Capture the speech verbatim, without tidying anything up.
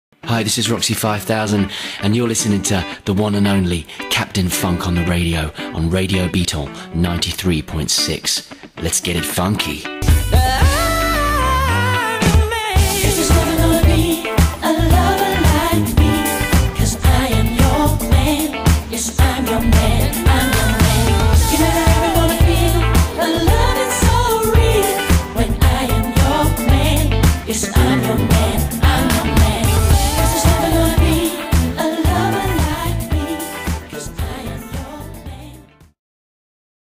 Hi, this is Roxy five thousand, and you're listening to the one and only Captain Funk on the radio on Radio Beaton ninety-three point six. Let's get it funky. Yes, I'm